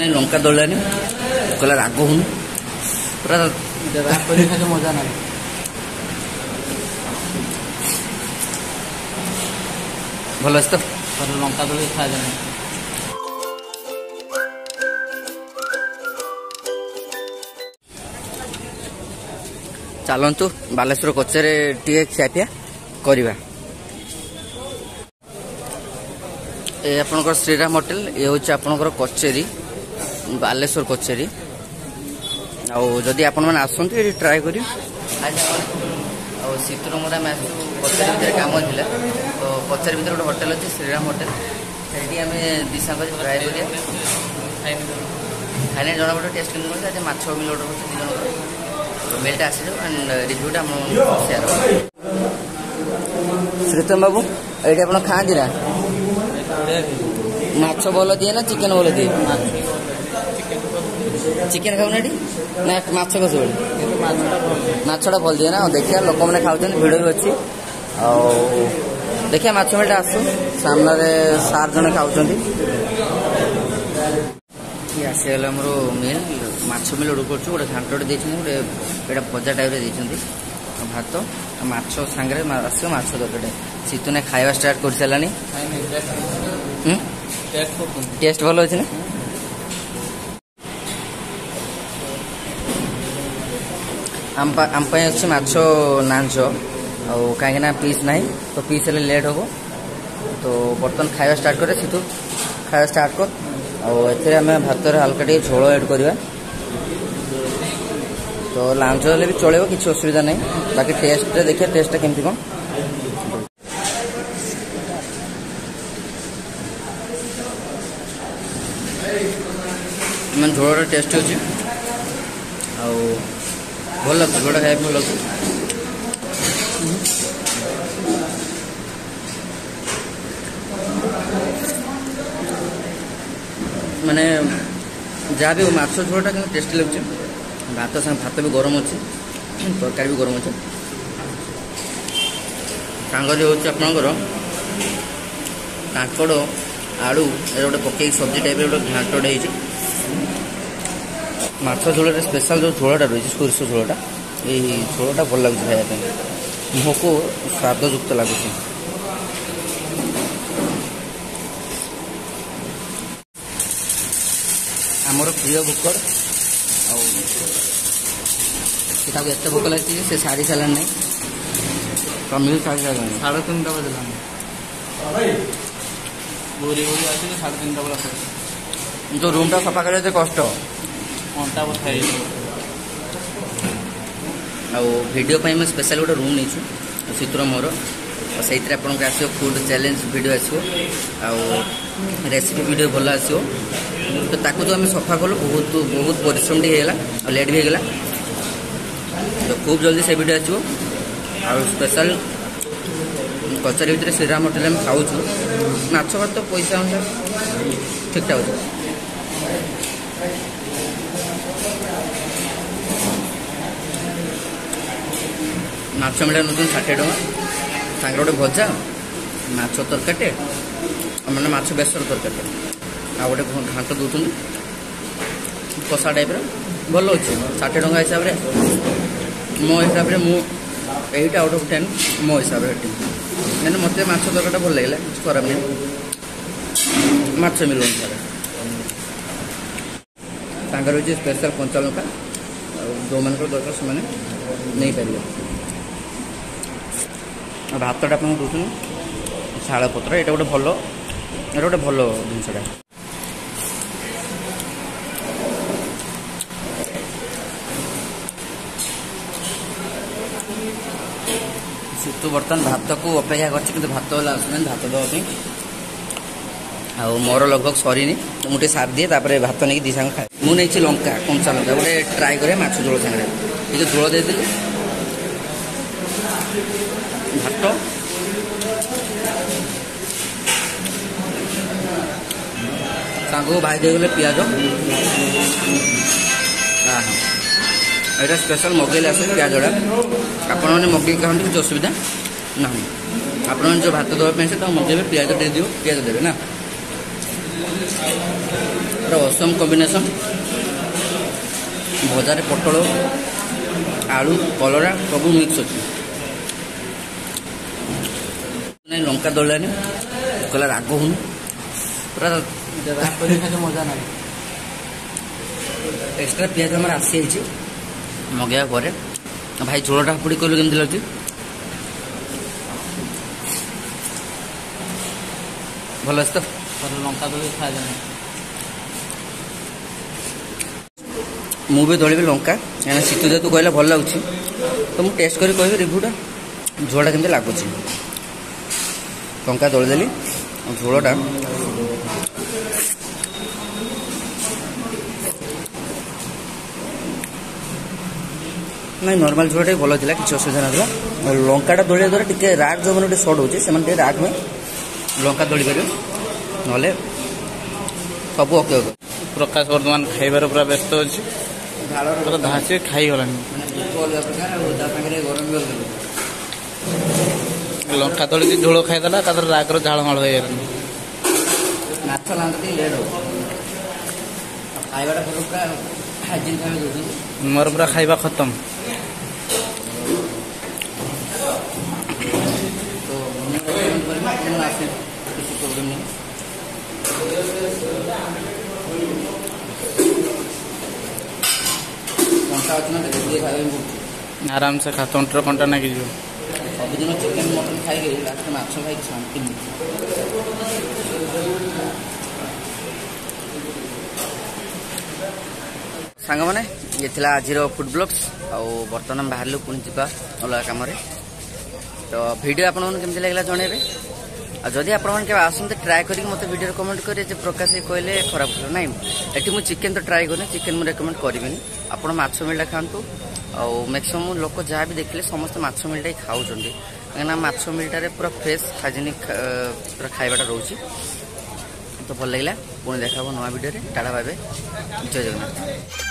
नहीं लंका दौड़ानी कहला राग हूँ पूरा मजा ना भल अच्छे तो लंका दौड़ खाए चलतु बालेश्वर कचेरी टे खियापिया करवा ये आपनकर श्रीराम होटेल ये हूँ आपनकर कचेरी बालेश्वर कचेरी आदि आपण मैंने आसतु ये ट्राए कर शीतरमरा में आसू कचेरी भितर कम थी तो कचेरी भितर गोटे होटेल अच्छे श्रीराम होटेल से आम दिशा ट्राए कर खाने जना पड़े टेस्ट के माछ मिल ऑर्डर कर तो मेलटा आसी एंड रिव्यूटा सेयार श्रीतम बाबू ये आप खाती ना माछ भल दिए ना चिकेन भल दिए चिकेन खाऊना ना माछ कस माछटा भल दिए ना देखिए लोक मैंने खाऊँ भिड़ भी अच्छी देखिए माछ मेलटा आसू सामने सार जन खाऊँ आसीगला मोर मिल माछ मिल ऑर्डर कर गोटे घाटे देखते गोटे ये भजा टाइप भात माछ सांगे आस माछ तरकारी शीतने खावा स्टार्ट कर सारानी टेस्ट भल अच्छे ना आम अच्छे माछ नांच कहीं पीस ना तो पीस हेल्ले लेट हम तो बर्तमान खावा स्टार्ट करे सीतु खावा स्टार्ट कर आम भात हल्का टे झोल एड करवा तो लांच हेल्ले भी चलो किसी असुविधा नहीं बाकी टेस्ट देखिए टेस्ट केमती कौन मैं झोल टेस्ट अच्छे भल लगे झोल खाया भल लगे माने जहाँ भी माछ झोलटा कि टेस्टी लगे भात संग भात भी गरम अच्छे तरकारी भी गरम अच्छे सांगे हूँ आपंकर कांकड़ आलू गोटे पकई सब्जी टाइप गोटे घाटटे हो माछ झोल स्पेशल जो झोलटा रही सोरिष झोलटा यही झोलटा भल लगे खायापी मुह को स्वादयुक्त लगुच आमर प्रिय बुकड़ एत भोक लगी से सारी सारा नहीं कमी सारी सारा 3:30 बजे बोरी बोरी आसी 3:30 बजे जो रूमटा सफा कर कष्ट अंटा बथा वीडियो मैं स्पेशल गोटे रूम नहीं शीतर मोर से आपको आसो फूड चैलेंज वीडियो आसो रेसिपी वीडियो भल आसो तो ताकू जो आम सफा कलु बहुत बहुत परिश्रम होगा और लेट भी होगा तो खूब जल्दी से वीडियो आसो स्पेशल कचेरी भितर श्रीराम होटेल में खाऊ माछ भात तो पैसा अनुसार ठीक ठाक माछ मिला नौ 60 टका सांगे गोटे भजा माछ तरकाटे मैंने माछ बेसर तरकाटे आ गोटे घाट दौरान कषा टाइप भल अच्छे 60 टका हिसाब से मो हिसाब से मुझे 8 आउट ऑफ 10 मो हिसाब से मैंने मत माछ तरकाटा भल लगे कुछ खराब नहीं माछ मिल अनुसार सांगे रही स्पेशल कंचा लंका जो मान दरकार से नहीं पारे भातटा आप दूसरी शाल पत्र यहाँ गोटे भल गोटे भल जिनसा सीतु बर्तमान भात को अपेक्षा कर भात वाला आसुना भात देवाई मोर लगभग सरीनी तो मुझे सार दिए भात नहीं दी सांग खाए मुझे लंका कंचा लंका गोटे ट्राए करे माछ झोल सांगे ये झोल देदेली भात सांग भाई देगले पियाज यहाँ स्पेशल मगेले आस पियाजटा आपण मैंने मगे खाते किसी असुविधा ना आपण जो भात देवाई से मगेबे पियाज दे दियो पियाज देवे ना पूरा असम कॉम्बिनेशन भजार पटल आलू कलरा सब मिक्स अच्छे लंका दलानी कहला राग हूँ पूरा मजा ना एक्सट्रा पियाज हमारे आसी मगेवा पर भाई झोलटा पुड़ी कहलु केमती लगे भल अच्छे तो लंका दली खा जाए मुझे दलिबी लंका क्या शीत जेहतु कहला भल लगुच तो मुझे टेस्ट कर कह रिव्यूटा झोलटा केमती लगुच लंका दलिदेली झोलटा नहीं नॉर्मल झोलटा भल था किसी असुविधा ना लंकाटा दलिया द्वारा टे राग जो मैंने सर्ट होती से राग में लंका दली पार ना सब ओके ओके प्रकाश वर्धमान खाइबार पूरा व्यस्त अच्छे पूरा धाचे खाई गलानी लंका दली झोल खाईदेला रागर झाड़माड़ हो माछ लांती लेट हो खाइबाटा पूरा हाइजीन खाଇବା ଦଉଛନ୍ତି मोर पूरा खाइबा खत्म तो किसी प्रॉब्लम नहीं कंटा अच्छे ना खाଇବା आराम से खा तंटर कंटा ना कि सबुदिन चिकेन मटन खाई लास्ट माछ खाई शांति मिलती सांग मैंने ये थिला आज फूड ब्लॉग्स आउ बर्तमान बाहर पुणी जा अलग कम तो वीडियो आपन केमती लगला जनइबे जदि आप आसते ट्राए कर मत वीडियो कमेंट करें प्रकाश कहले खराब ना ये मुझे चिकेन तो ट्राए करनी चिकेन मुझे रेकमेंड करी आप माछ मिलटा खातु आउ मैक्सिमम लोक जहाँ भी देखले समस्त माछ मिलटा ही खाऊँ कहीं माछ मिलटार पूरा फ्रेश हाइजेनिक पूरा खाइबाटा रोचे तो भल लगे पुणी देखा नुआ वीडियो टाटा बाय बाय जय जगन्नाथ।